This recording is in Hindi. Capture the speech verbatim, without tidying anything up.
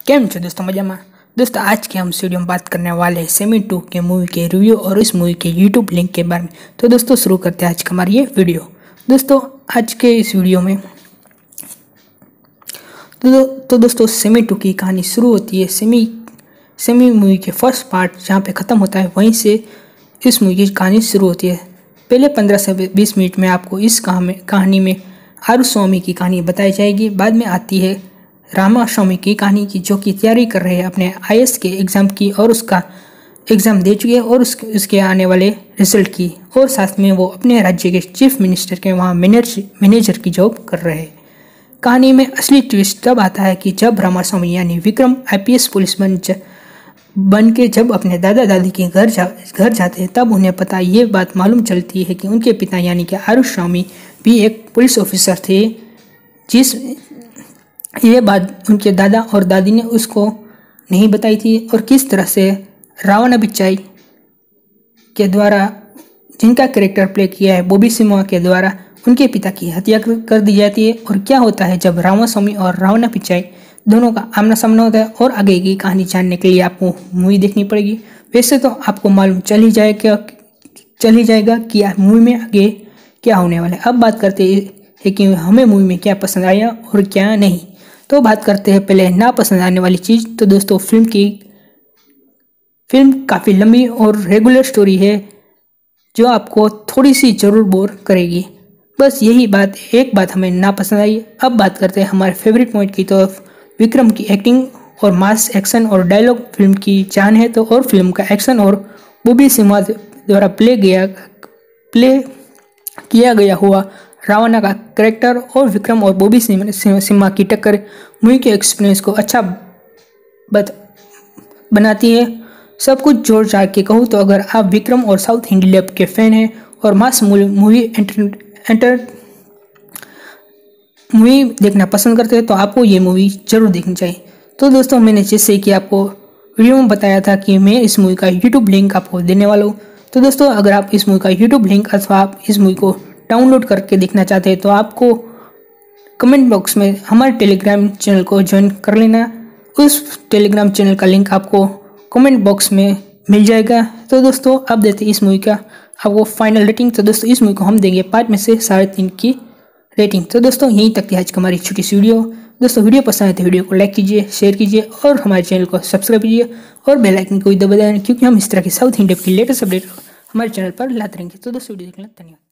केम छो दोस्तों, मजा में। दोस्तों आज के हम इस वीडियो में बात करने वाले हैं सेमी टू के मूवी के रिव्यू और इस मूवी के यूट्यूब लिंक के बारे में। तो दोस्तों शुरू करते हैं आज का हमारी ये वीडियो। दोस्तों आज के इस वीडियो में तो, दो, तो दोस्तों सेमी टू की कहानी शुरू होती है सेमी सेमी मूवी के फर्स्ट पार्ट जहाँ पे ख़त्म होता है, वहीं से इस मूवी की कहानी शुरू होती है। पहले पंद्रह से बीस मिनट में आपको इस कहानी में आरुस्वामी की कहानी बताई जाएगी। बाद में आती है रामास्वामी की कहानी की, जो कि तैयारी कर रहे हैं अपने आई ए एस के एग्ज़ाम की और उसका एग्ज़ाम दे चुके हैं और उसके उसके आने वाले रिजल्ट की, और साथ में वो अपने राज्य के चीफ मिनिस्टर के वहाँ मैनेजर मैनेजर की जॉब कर रहे हैं। कहानी में असली ट्विस्ट तब आता है कि जब रामास्वामी यानी Vikram I P S policeman बन के जब अपने दादा दादी के घर जा घर जाते हैं, तब उन्हें पता ये बात मालूम चलती है कि उनके पिता यानी कि आरुस्वामी भी एक पुलिस ऑफिसर थे। जिस ये बात उनके दादा और दादी ने उसको नहीं बताई थी, और किस तरह से रावण पिचाई के द्वारा, जिनका कैरेक्टर प्ले किया है बॉबी सिम्हा के द्वारा, उनके पिता की हत्या कर दी जाती है। और क्या होता है जब रामास्वामी और रावण पिचाई दोनों का आमना सामना होता है, और आगे की कहानी जानने के लिए आपको मूवी देखनी पड़ेगी। वैसे तो आपको मालूम चल ही जाएगा चल ही जाएगा कि मूवी में आगे क्या होने वाला है। अब बात करते हैं कि हमें मूवी में क्या पसंद आया और क्या नहीं। तो बात करते हैं पहले ना पसंद आने वाली चीज़। तो दोस्तों फिल्म की फिल्म काफ़ी लंबी और रेगुलर स्टोरी है, जो आपको थोड़ी सी ज़रूर बोर करेगी। बस यही बात एक बात हमें ना पसंद आई। अब बात करते हैं हमारे फेवरेट पॉइंट की। तो विक्रम की एक्टिंग और मास एक्शन और डायलॉग फिल्म की जान है। तो और फिल्म का एक्शन और बॉबी सिम्हा द्वारा प्ले गया प्ले किया गया हुआ रावण का कैरेक्टर और विक्रम और बॉबी सिम्हा की टक्कर मूवी के एक्सपीरियंस को अच्छा बत, बनाती है। सब कुछ जोड़ जाड़ के कहूँ तो अगर आप विक्रम और साउथ हिंदी लैब के फैन हैं और मास मूवी एंटर एंटर मूवी देखना पसंद करते हैं, तो आपको ये मूवी जरूर देखनी चाहिए। तो दोस्तों मैंने जैसे कि आपको वीडियो में बताया था कि मैं इस मूवी का यूट्यूब लिंक आपको देने वाला हूँ। तो दोस्तों अगर आप इस मूवी का यूट्यूब लिंक अथवा आप इस मूवी को डाउनलोड करके देखना चाहते हैं, तो आपको कमेंट बॉक्स में हमारे टेलीग्राम चैनल को ज्वाइन कर लेना। उस टेलीग्राम चैनल का लिंक आपको कमेंट बॉक्स में मिल जाएगा। तो दोस्तों अब देते हैं इस मूवी का आपको फाइनल रेटिंग। तो दोस्तों इस मूवी को हम देंगे पाँच में से साढ़े तीन की रेटिंग। तो दोस्तों यहीं तक थी आज की हमारी छोटी सी वीडियो। दोस्तों वीडियो पसंद आए तो वीडियो को लाइक कीजिए, शेयर कीजिए और हमारे चैनल को सब्सक्राइब कीजिए और बेल आइकन को दबा दें, क्योंकि हम इस तरह की साउथ इंडिया की लेटेस्ट अपडेट हमारे चैनल पर लाते रहेंगे। तो दोस्तों वीडियो देखने धन्यवाद।